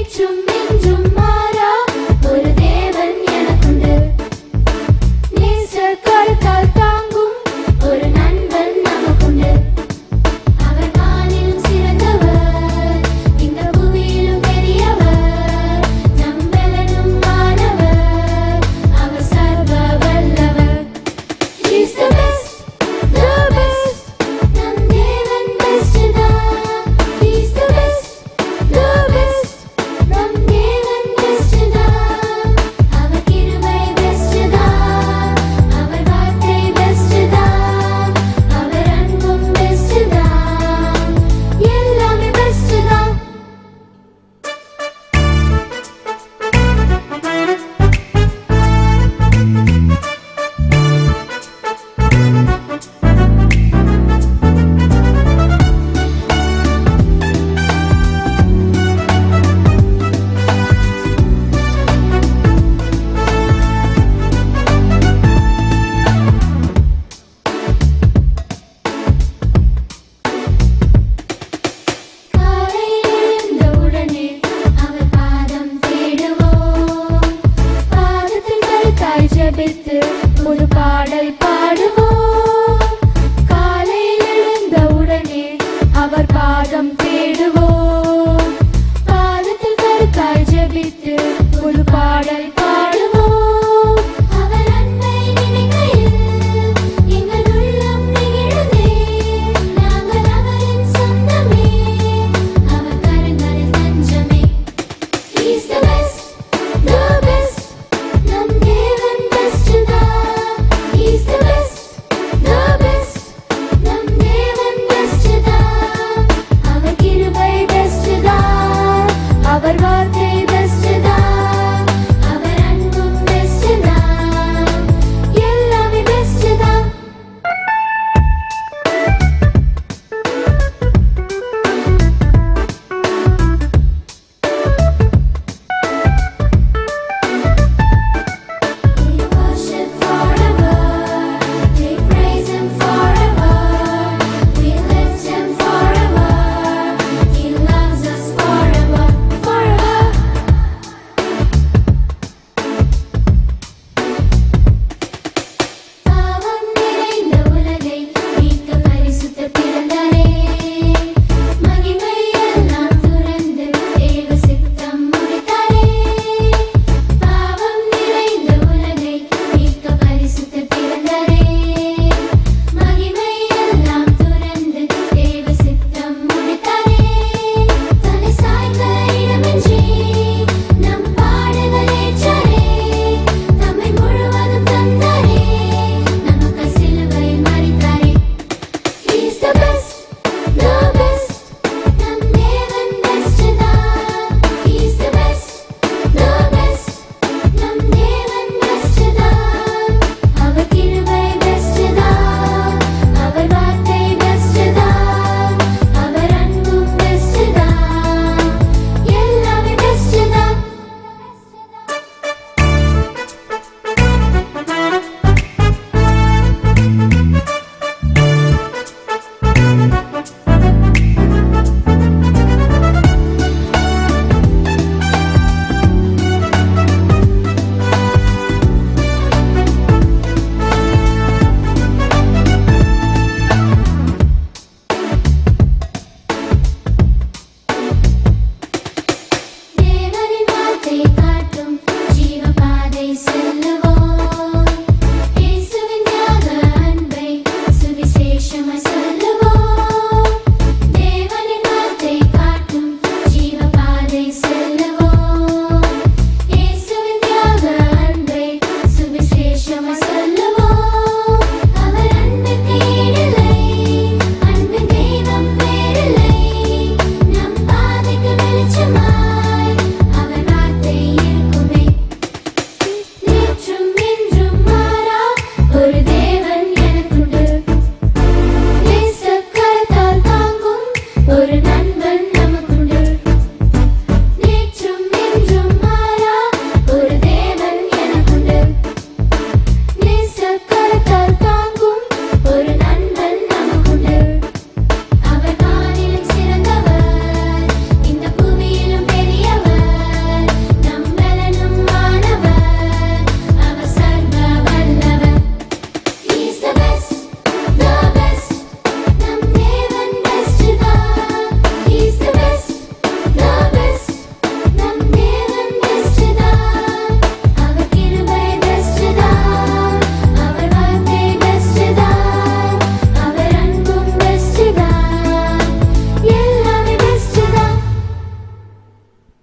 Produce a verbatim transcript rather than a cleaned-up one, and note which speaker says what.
Speaker 1: நேற்றும் இன்றும் மாறா ஒரு தேவன் எனக்குண்டு. நேசர் கருத்தால் தாங்கும் ஒரு நண்பன் நமக்குண்டு. அவர் வானிலும் சிறந்தவர், இந்த புவியிலும் பெரியவர், நம் பலனும் மாணவர், அவர் சர்வ வல்லவர். He's the best, the best, நம் தேவன் பெஸ்ட் தான். He's the best, the best, நம் தேவன் பெஸ்ட் தான். அவர் கிருபை பெஸ்ட் தான், அவர் வார்த்தை பெஸ்ட் தான், அவர் அன்பும் பெஸ்ட் தான், எல்லாமே பெஸ்ட் தான். காலையில் எழுந்தவுடனே அவர் பாதம் தேடுவோம், பாதத்தில் கருத்தாய் ஜெபித்து ஒரு பாடல் பாடுவோம். காலையில் எழுந்தவுடனே அவர் பாதம் தேடுவோம், பாதத்தில் கருத்தாய் ஜெபித்து ஒரு பாடல் பாடுவோம். அவர் அன்பை நினைக்கையில் எங்கள் உள்ளம் நெகிழுதே, நாங்கள் அவரின் சொந்தமே, அவர் கரங்களில் தஞ்சமே. He's the best, the best, நம் தேவன் பெஸ்ட் தான். He's the best, the best, நம் தேவன் பெஸ்ட் தான். அவர் கிருபை பெஸ்ட் தான், அவர் வார்த்தை பெஸ்ட் தான், அவர் அன்பும் பெஸ்ட் தான், எல்லாமே பெஸ்ட் தான். We worship forever, we praise Him forever, we lift Him forever, He loves us forever, forever. பாவம் நிறைந்த உலகை மீட்க பரிசுத்தர் பிறந்தாரே, மகிமை எல்லாம் துறந்து தேவ சித்தம் முடித்தாரே. பாவம் நிறைந்த உலகை மீட்க பரிசுத்தர் பிறந்தாரே, மகிமை எல்லாம் துறந்து தேவ சித்தம் முடித்தாரே. தலை சாய்க்க இடமின்றி நம் பாடுகள் ஏற்றாரே, தம்மை முழுவதும் தந்தாரே, நமக்காய் சிலுவையில் மரித்தாரே. He's the best, the best, நம் தேவன் பெஸ்ட் தான். He's the best, the best, நம் தேவன் பெஸ்ட் தான். அவர் கிருபை பெஸ்ட் தான், அவர் வார்த்தை பெஸ்ட் தான், அவர் அன்பும் பெஸ்ட் தான், எல்லாமே பெஸ்ட் தான். தேவனின் வார்த்தை